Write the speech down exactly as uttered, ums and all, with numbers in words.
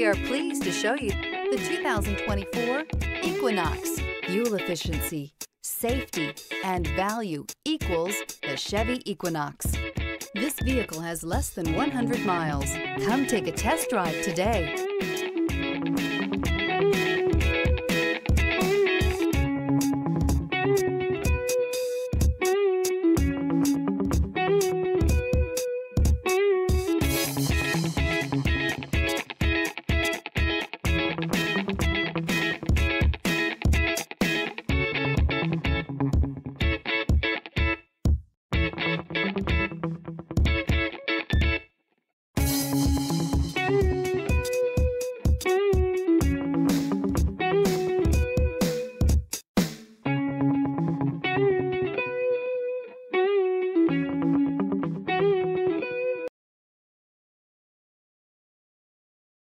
are pleased to show you the two thousand twenty-four Equinox. Fuel efficiency, safety, and value equals the Chevy Equinox. This vehicle has less than one hundred miles. Come take a test drive today.